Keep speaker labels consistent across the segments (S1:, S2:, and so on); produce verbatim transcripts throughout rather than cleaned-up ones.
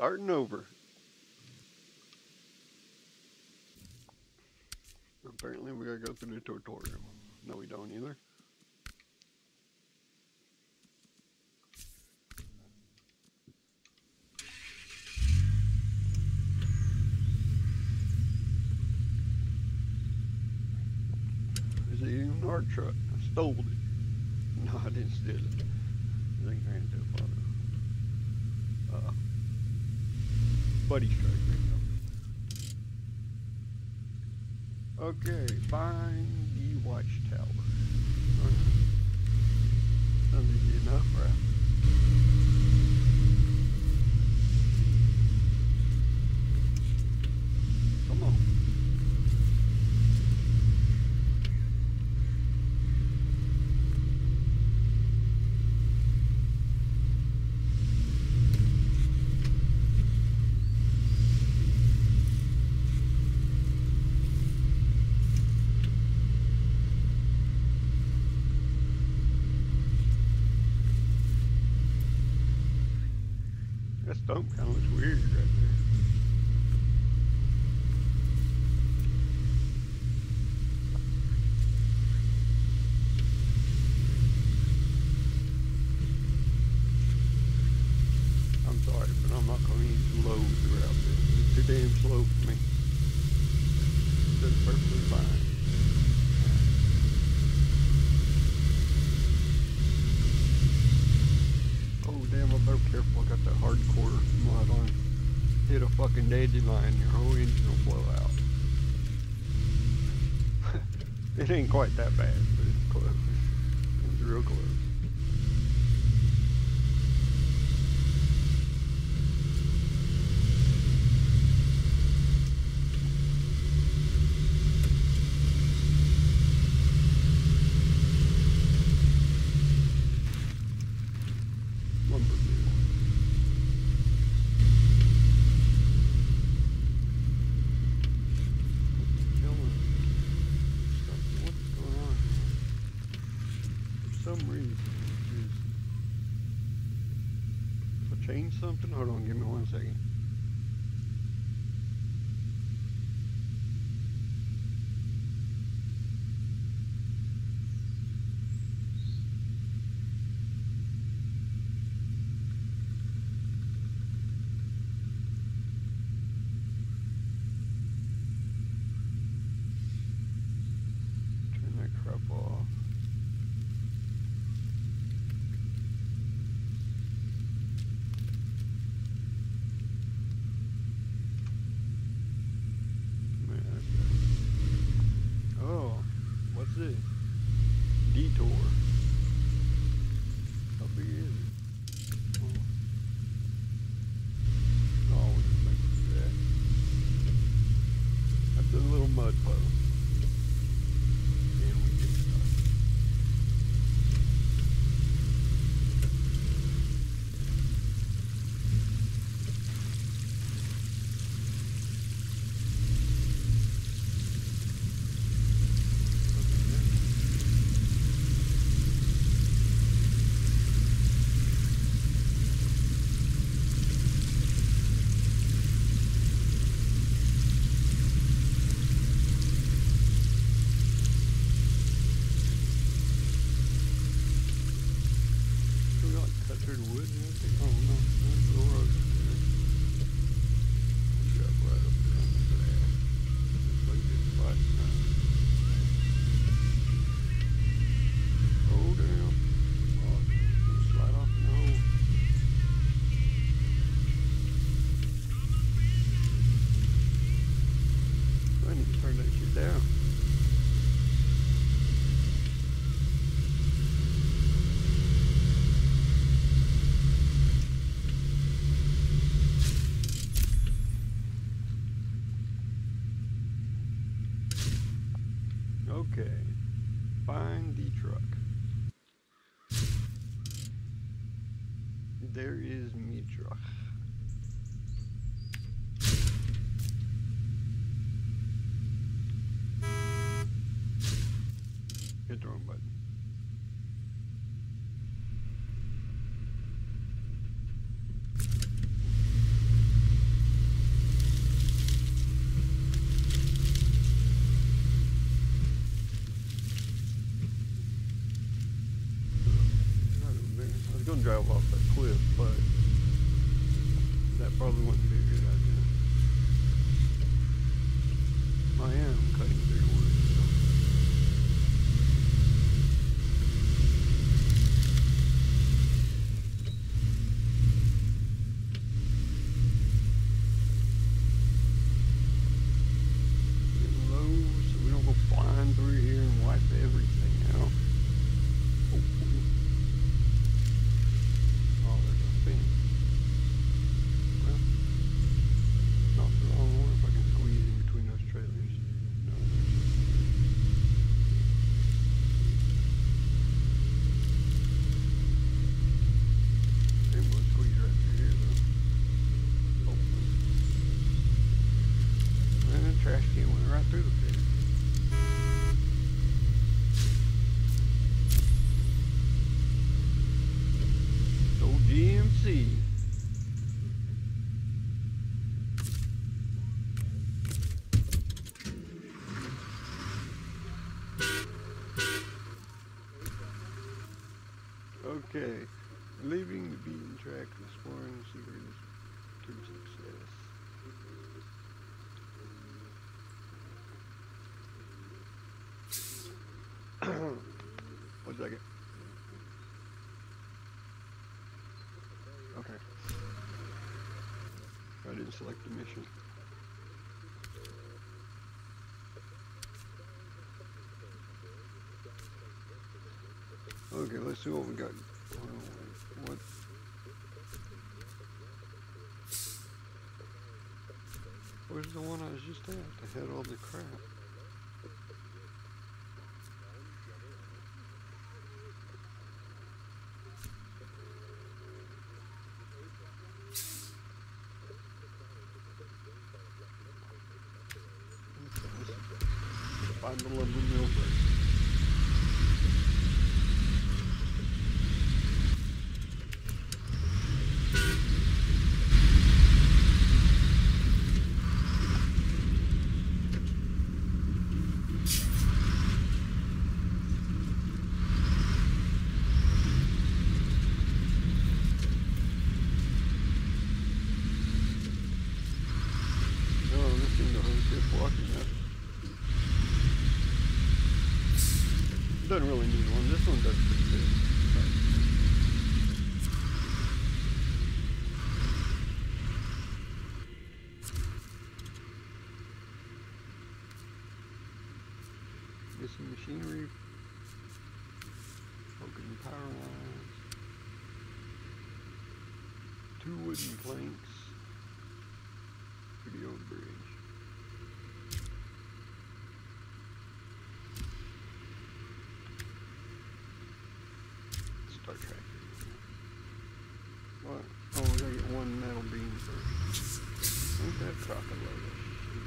S1: Starting over. Apparently we gotta go through the tutorial. No, we don't either. Is it even our truck? I stole it. No, I didn't steal it. I think I ran into a photo. Uh, Buddy's truck. Okay, find the watchtower. Sounds easy enough, right? Come on. That stump kind of looks weird right there. I'm sorry, but I'm not going to use low throughout this. It's too damn slow for me. That's perfectly fine. Oh damn, I better be careful. I got that hardcore mod on. Hit a fucking dandelion, your whole engine will blow out. It ain't quite that bad, but it's close. It's real close. Change something? Hold on, give me one second. Turn that crap off. What's this? Detour. How big is it? Oh, oh we'll just make it do that. That's a little mud puddle. And we get started. Cut through the wood and everything? Oh no, that's the road there. I'll drop right up there on the grass. Looks like a good spot. Oh damn. Oh, it's gonna slide off in the hole. I need to turn that shit down. Okay, find the truck. There is me truck. Hit the wrong button. can drive off that cliff, but that probably wouldn't be a good idea. I am cutting big wood, so. Getting low so we don't go flying through here and wipe everything out. Hopefully. Oh, there's a fence. Well, not for long. I wonder if I can squeeze in between those trailers. No, there's a maybe we'll squeeze right through here though. Hopefully. And the trash can went right through the fence. Old G M C. Okay, leaving the beaten track, exploring the secrets to success. One second. Okay. I didn't select the mission. Okay, let's see what we got. What? Where's the one I was just at that had all the crap? Find the lumber mill first. Doesn't really need one. This one does pretty good. Missing machinery. Broken power lines. Two wooden planks. Pretty old bridge. Start tracking. What? Oh, we gotta get one metal beam first. Ain't that truck a load of shit?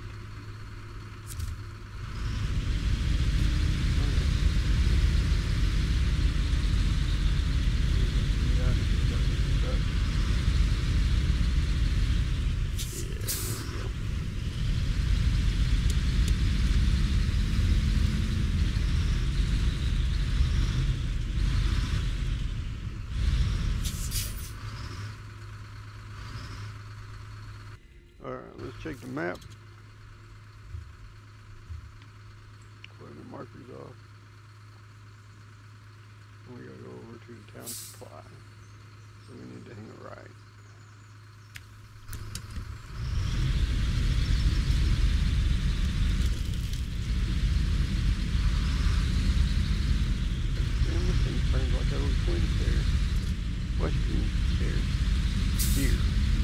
S1: Alright, let's check the map. Clear the markers off. And we gotta go over to the town supply. So we need to hang a right. Damn, this thing turns like a little twin stairs. Western stairs. Here.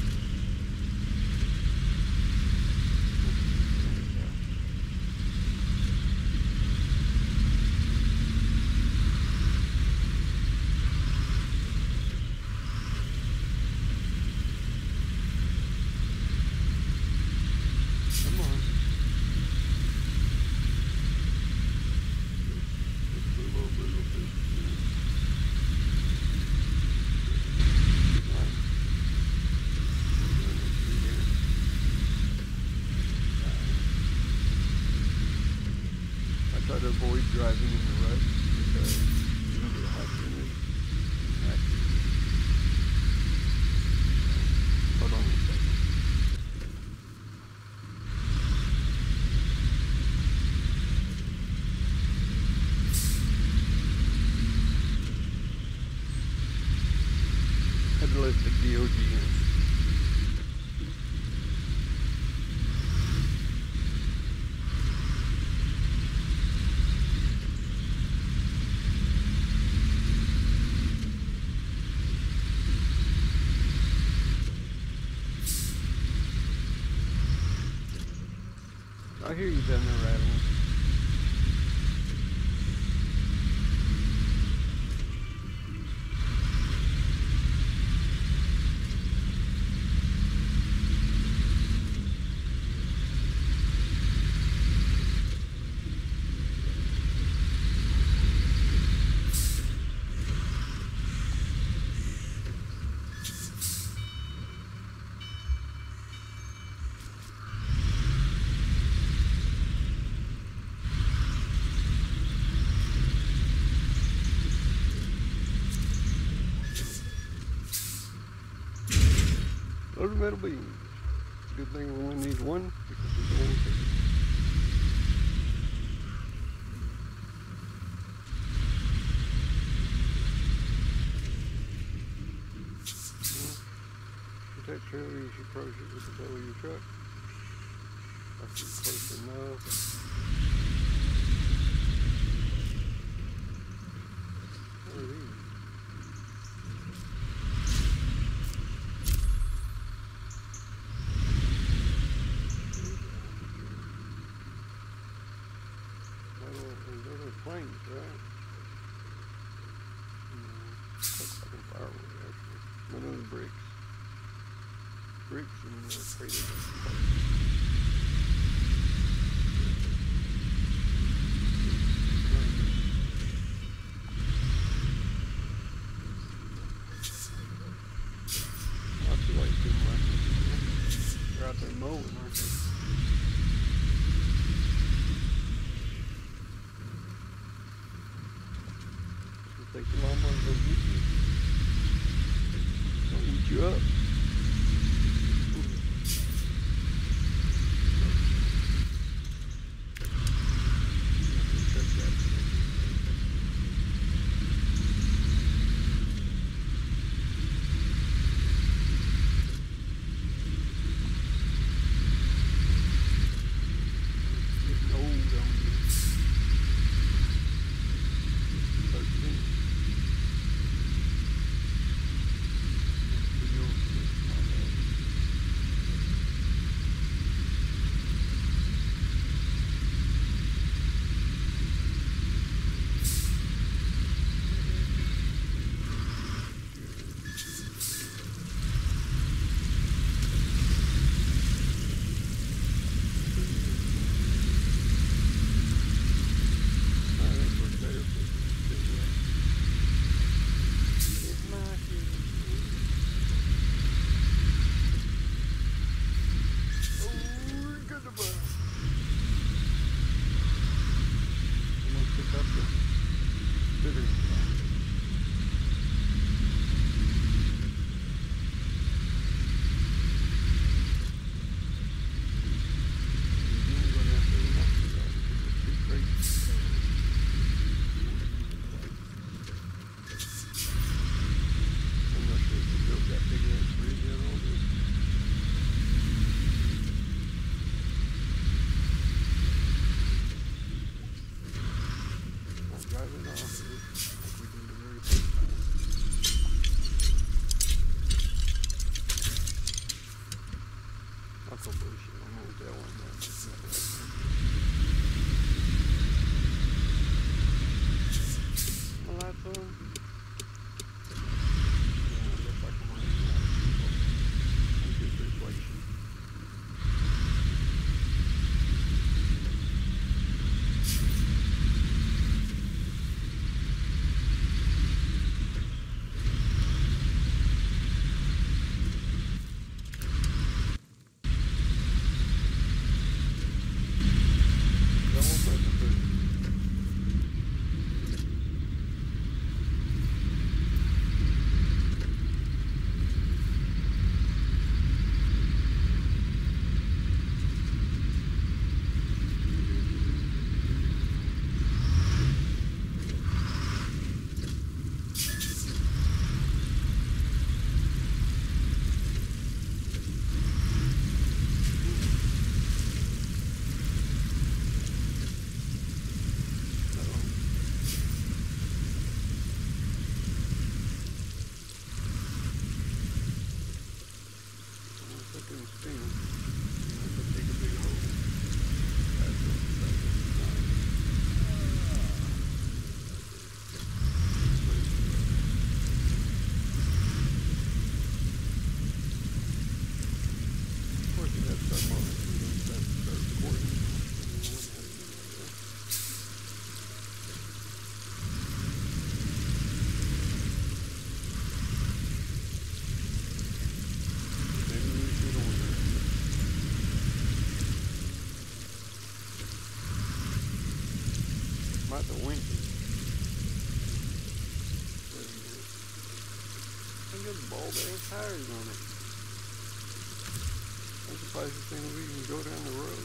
S1: Try to avoid driving in the rut because you don't get hot in it. let the D O G in. I hear you down there rattling. Those are metal beams. Good thing we only need one because we don't want to. With that trailer, you should approach it with the tail of your truck. That's close enough. What are these? Planes, right? No, that's like a firewood actually. None of the bricks. Bricks and uh, crated lots of white people like this. They're out there mowing, aren't they? Take the lawnmower and go get you. I'll eat you up. Getting old on you. thirteen. See him. If I take a big hole. That's it. That's it. Nice. Of course, it has to start moving. It has to start recording. Might have winked it. I got bald ass tires on it. I'm surprised this thing we can go down the road.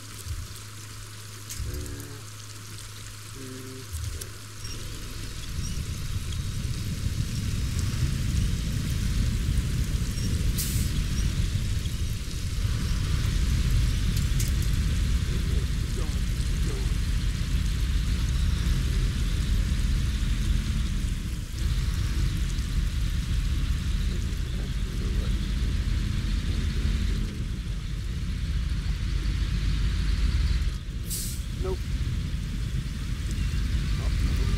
S1: There, there, there. Keep going, keep going. Nope. Not the road.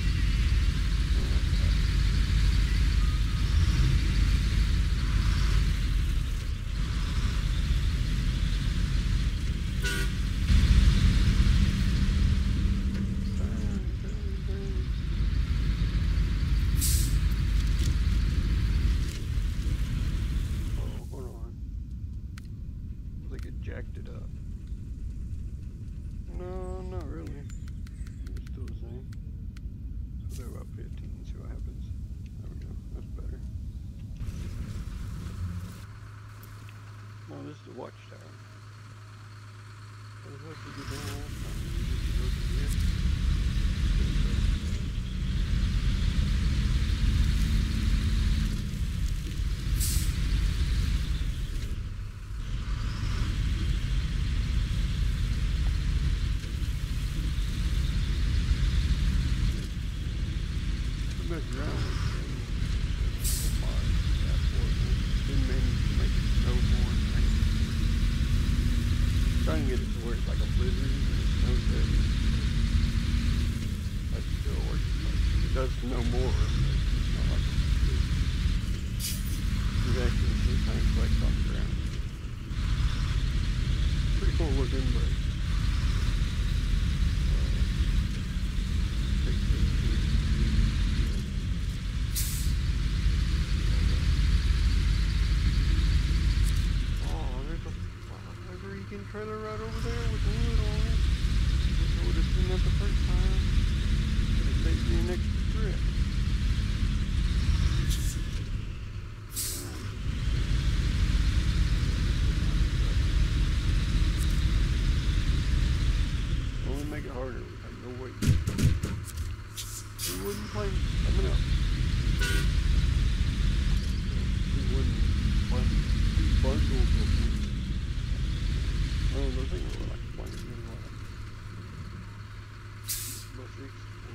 S1: Oh, hold on. I think it jacked it up. No, not really. It's still the same. So they're about fifteen, see what happens. There we go, that's better. No, this is the watchtower. What have to get down last time? We need to go to here. Mess around with it. Didn't manage to make it snow more and rain. Trying to get it to where it's like a blizzard and it snows heavy. That's still working. It does snow more, but it's not like a blizzard. You actually see kind of collects on the ground. Pretty cool looking, but trailer right over there with wood on it. Wish I would have seen that the first time. But it takes me an extra trip. Only make it harder. We have no weight. Two wooden planes coming up. Two wooden planes. Two bundles of wood. Oh, those things were like twenty years old. About six.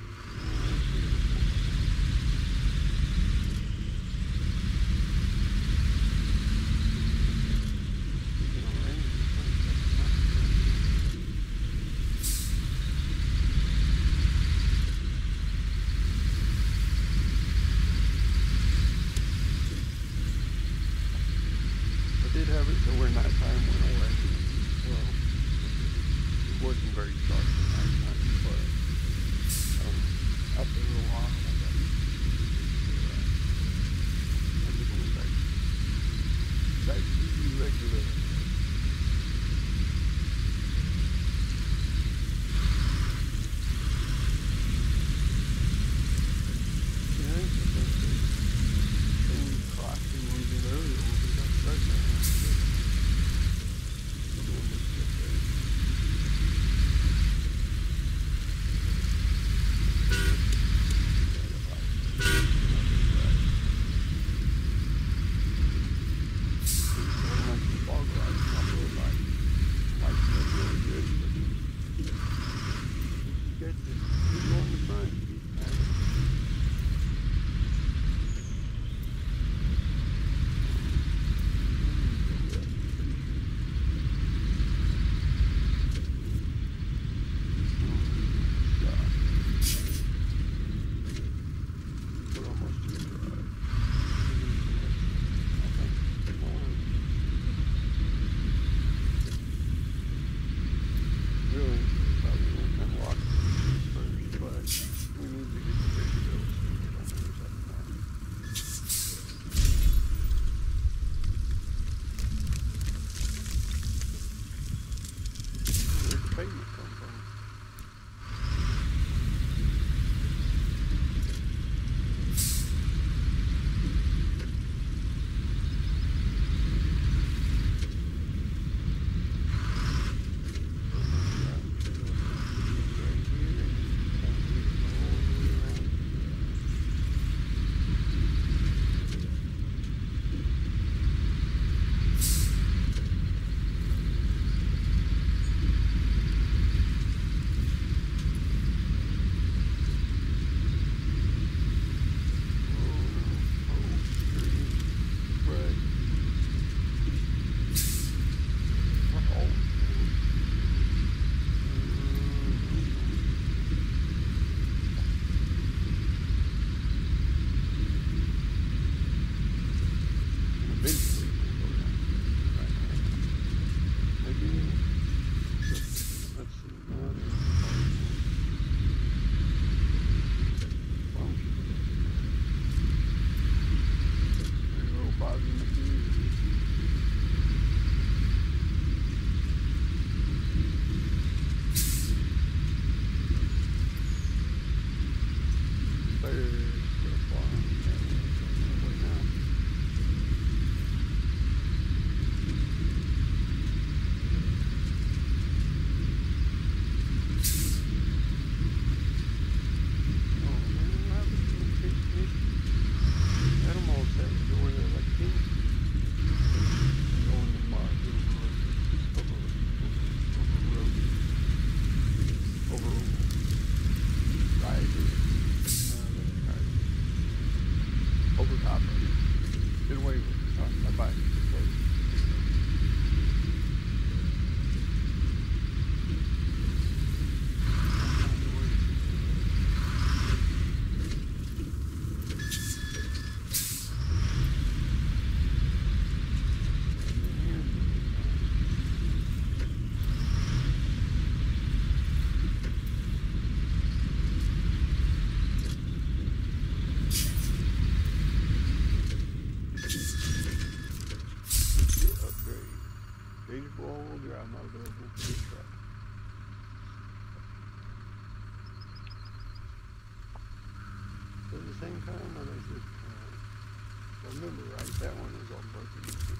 S1: I did have it so where nighttime went away. Well, it wasn't very dark at night time, but um, after a little while, I got used to it. I'm just going back, back to regular. Yeah, it's the same crossing we did earlier. We got stuck there. Fog away with it. Oh, bye-bye. All-wheel drive not available for this truck. So at the same time, I think this, uh, if I remember right, that one was all broken.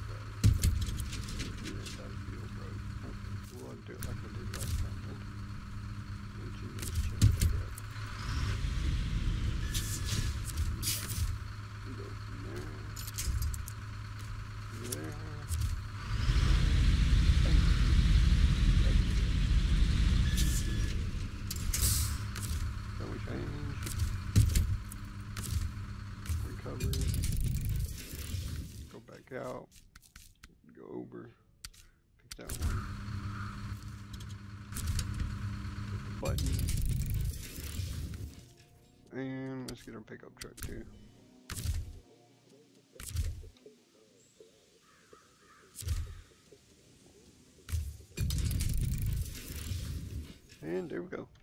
S1: The inside field broke. Okay, we'll do it like I did last time then. Which is change it up. We go from there to there. Go back out, go over, pick that one, hit the button, and let's get our pickup truck too. And there we go.